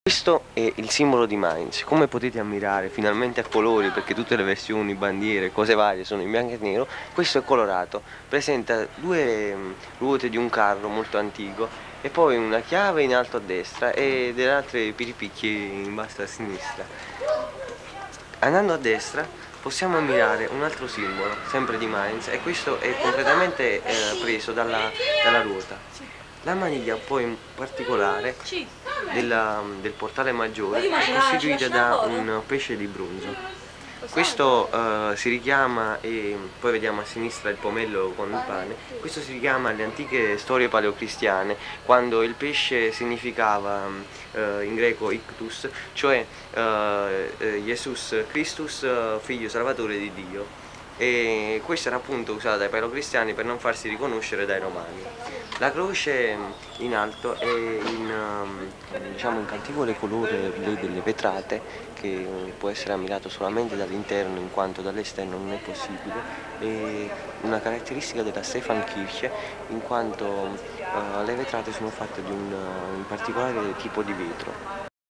Questo è il simbolo di Mainz, come potete ammirare finalmente a colori, perché tutte le versioni, bandiere, cose varie sono in bianco e nero. Questo è colorato, presenta due ruote di un carro molto antico e poi una chiave in alto a destra e delle altre piripicchi in basso a sinistra. Andando a destra possiamo ammirare un altro simbolo, sempre di Mainz, e questo è completamente preso dalla ruota. La maniglia poi in particolare del portale maggiore è costituita da un pesce di bronzo. Questo si richiama, e poi vediamo a sinistra il pomello con il pane, questo si richiama alle antiche storie paleocristiane, quando il pesce significava in greco ictus, cioè Jesus Christus, figlio salvatore di Dio. E questo era appunto usato dai paleocristiani per non farsi riconoscere dai romani. La croce in alto è diciamo, in cantevole colore blu delle vetrate, che può essere ammirato solamente dall'interno in quanto dall'esterno non è possibile. È una caratteristica della Stephankirche in quanto le vetrate sono fatte di un particolare tipo di vetro.